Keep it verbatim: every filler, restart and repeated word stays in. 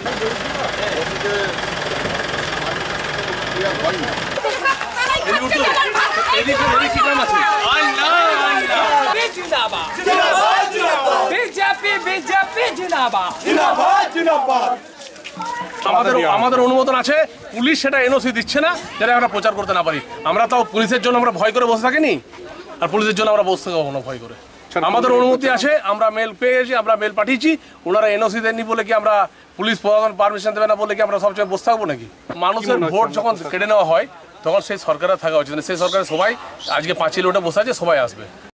আমাদের আমাদের অনুমোদন আছে, পুলিশ সেটা এনওসি দিচ্ছে না, যেটা আমরা প্রচার করতে না পারি। আমরা তাও পুলিশের জন্য আমরা ভয় করে বসে থাকিনি, আর পুলিশের জন্য আমরা বসে থাকবো না ভয় করে। আমাদের অনুমতি আছে, আমরা মেল পেয়েছি, আমরা মেল পাঠিয়েছি, ওনারা এনওসি দেননি বলে কি আমরা পুলিশ প্রশাসন পারমিশন দেবে না বলে কি আমরা সবসময় বসে থাকবো নাকি? মানুষের ভোট যখন কেড়ে নেওয়া হয় তখন সেই সরকারের থাকা উচিত, সেই সরকারের সবাই আজকে পাঁচিল ওটা বসে আছে, সবাই আসবে।